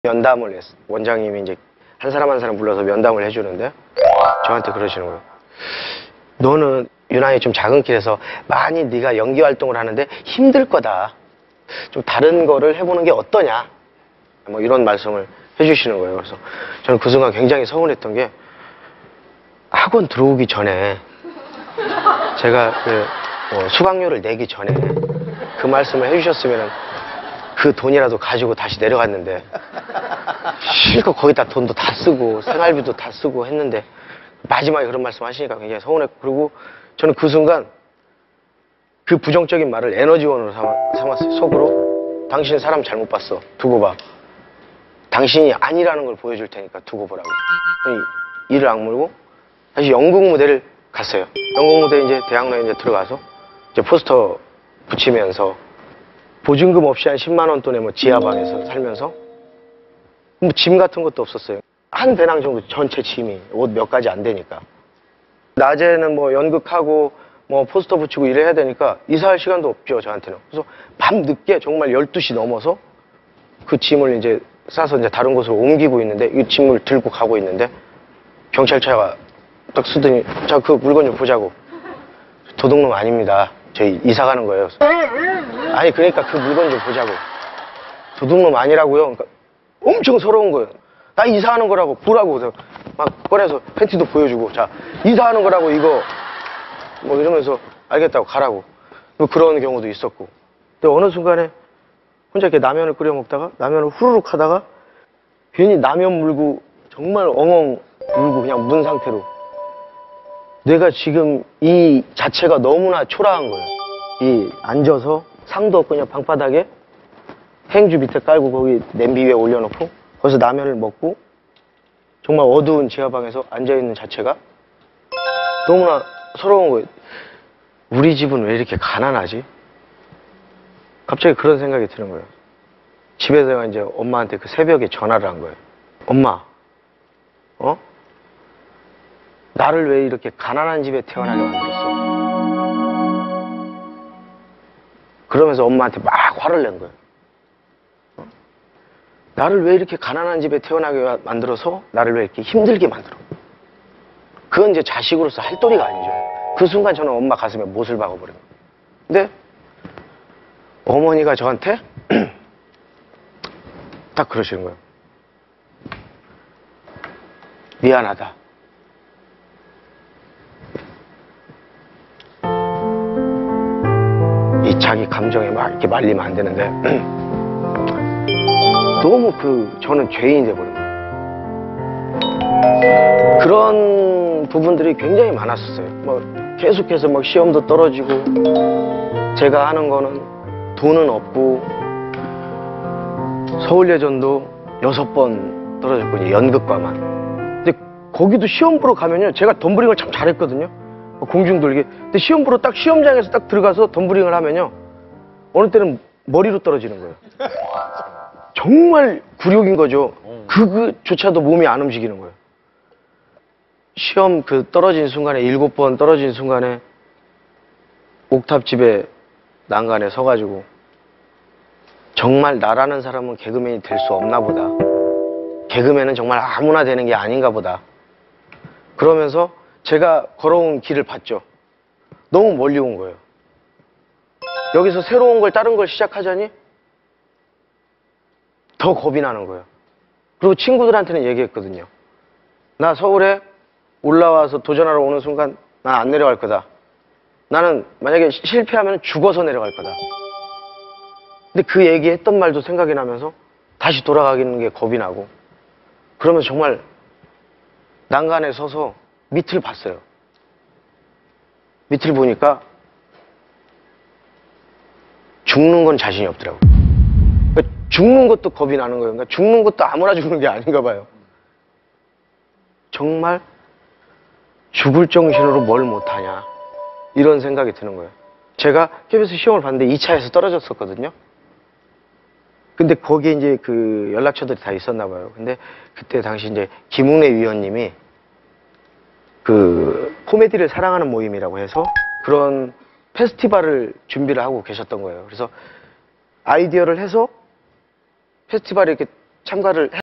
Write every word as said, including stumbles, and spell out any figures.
면담을 했어. 원장님이 이제 한 사람 한 사람 불러서 면담을 해주는데 저한테 그러시는 거예요. 너는 유난히 좀 작은 길에서 많이 네가 연기 활동을 하는데 힘들 거다. 좀 다른 거를 해보는 게 어떠냐. 뭐 이런 말씀을 해주시는 거예요. 그래서 저는 그 순간 굉장히 서운했던 게 학원 들어오기 전에 제가 그 어, 수강료를 내기 전에 그 말씀을 해주셨으면 그 돈이라도 가지고 다시 내려갔는데 실컷 거기다 돈도 다 쓰고 생활비도 다 쓰고 했는데 마지막에 그런 말씀 하시니까 굉장히 서운했고, 그리고 저는 그 순간 그 부정적인 말을 에너지원으로 삼아, 삼았어요. 속으로 당신 사람 잘못 봤어, 두고 봐. 당신이 아니라는 걸 보여줄 테니까 두고 보라고. 이를 악물고 다시 연극 무대를 갔어요. 연극 무대 이제 대학로에 이제 들어가서 이제 포스터 붙이면서 보증금 없이 한 십만 원 돈에 뭐 지하방에서 살면서 뭐 짐 같은 것도 없었어요. 한 배낭 정도 전체 짐이 옷 몇 가지 안 되니까. 낮에는 뭐 연극하고 뭐 포스터 붙이고 일해야 되니까 이사할 시간도 없죠, 저한테는. 그래서 밤 늦게 정말 열두 시 넘어서 그 짐을 이제 싸서 이제 다른 곳으로 옮기고 있는데 이 짐을 들고 가고 있는데 경찰차가 딱 쓰더니 자, 그 물건 좀 보자고. 도둑놈 아닙니다. 저희 이사 가는 거예요. 아니 그러니까 그 물건 좀 보자고. 도둑놈 아니라고요. 그러니까 엄청 서러운 거예요. 나 이사하는 거라고 보라고. 그래서 막 꺼내서 팬티도 보여주고 자 이사하는 거라고 이거 뭐 이러면서 알겠다고 가라고. 뭐 그런 경우도 있었고. 근데 어느 순간에 혼자 이렇게 라면을 끓여 먹다가 라면을 후루룩 하다가 괜히 라면 물고 정말 엉엉 울고 그냥 문 상태로 내가 지금 이 자체가 너무나 초라한 거예요. 이 앉아서 상도 없고 그냥 방바닥에 행주 밑에 깔고 거기 냄비 위에 올려놓고 거기서 라면을 먹고 정말 어두운 지하방에서 앉아있는 자체가 너무나 서러운 거예요. 우리 집은 왜 이렇게 가난하지? 갑자기 그런 생각이 드는 거예요. 집에서 이제 엄마한테 그 새벽에 전화를 한 거예요. 엄마, 어? 나를 왜 이렇게 가난한 집에 태어나게 만들었어? 그러면서 엄마한테 막 화를 낸 거예요. 어? 나를 왜 이렇게 가난한 집에 태어나게 만들어서 나를 왜 이렇게 힘들게 만들어? 그건 이제 자식으로서 할 도리가 아니죠. 그 순간 저는 엄마 가슴에 못을 박아버린 거예요. 근데 어머니가 저한테 딱 그러시는 거예요. 미안하다. 이 자기 감정에 막 이렇게 말리면 안 되는데 너무 그 저는 죄인이 돼버린 거예요. 그런 부분들이 굉장히 많았었어요. 뭐 계속해서 막 시험도 떨어지고 제가 하는 거는 돈은 없고 서울예전도 여섯 번 떨어졌고 연극과만. 근데 거기도 시험 보러 가면요 제가 덤블링을 참 잘했거든요. 공중돌기. 근데 시험 보러 딱 시험장에서 딱 들어가서 덤블링을 하면요 어느 때는 머리로 떨어지는 거예요. 정말 굴욕인 거죠. 그거조차도 몸이 안 움직이는 거예요. 시험 그 떨어진 순간에 일곱 번 떨어진 순간에 옥탑집에 난간에 서가지고 정말 나라는 사람은 개그맨이 될 수 없나 보다. 개그맨은 정말 아무나 되는 게 아닌가 보다. 그러면서 제가 걸어온 길을 봤죠. 너무 멀리 온 거예요. 여기서 새로운 걸 다른 걸 시작하자니 더 겁이 나는 거예요. 그리고 친구들한테는 얘기했거든요. 나 서울에 올라와서 도전하러 오는 순간 난 안 내려갈 거다. 나는 만약에 실패하면 죽어서 내려갈 거다. 근데 그 얘기했던 말도 생각이 나면서 다시 돌아가기는 게 겁이 나고 그러면서 정말 난간에 서서 밑을 봤어요. 밑을 보니까 죽는 건 자신이 없더라고요. 그러니까 죽는 것도 겁이 나는 거예요. 그러니까 죽는 것도 아무나 죽는 게 아닌가 봐요. 정말 죽을 정신으로 뭘 못하냐 이런 생각이 드는 거예요. 제가 케이비에스 시험을 봤는데 이 차에서 떨어졌었거든요. 근데 거기에 이제 그 연락처들이 다 있었나 봐요. 근데 그때 당시 이제 김웅래 위원님이 그 코미디를 사랑하는 모임이라고 해서 그런 페스티벌을 준비를 하고 계셨던 거예요. 그래서 아이디어를 해서 페스티벌에 이렇게 참가를